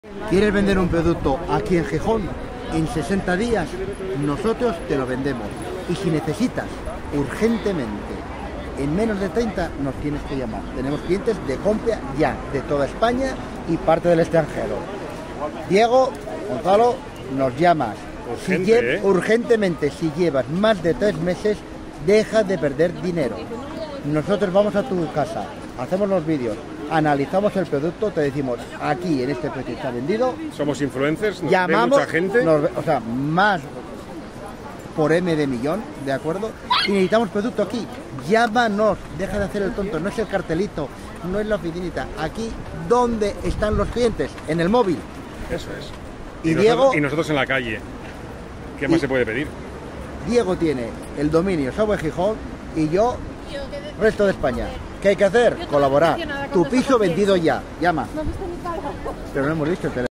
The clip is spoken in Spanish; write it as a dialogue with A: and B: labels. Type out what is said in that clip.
A: ¿Quieres vender un producto aquí en Gijón? En 60 días nosotros te lo vendemos. Y si necesitas urgentemente, en menos de 30 nos tienes que llamar. Tenemos clientes de compra ya, de toda España y parte del extranjero. Diego, Gonzalo, nos llamas. Urgentemente, si llevas más de 3 meses, deja de perder dinero. Nosotros vamos a tu casa, hacemos los vídeos, analizamos el producto, te decimos, aquí en este precio está vendido.
B: Somos influencers, nos
A: llamamos,
B: ve mucha gente.
A: O sea, más por M de millón, ¿de acuerdo? Y necesitamos producto aquí. Llámanos, deja de hacer el tonto, no es el cartelito, no es la oficinita. Aquí, ¿dónde están los clientes? En el móvil.
B: Eso es.
A: Y Diego,
B: nosotros en la calle. ¿Qué más se puede pedir?
A: Diego tiene el dominio Subway Gijón y yo resto de España. ¿Qué hay que hacer? Colaborar. Tu piso vendido ya. Llama. Pero no hemos visto el teléfono.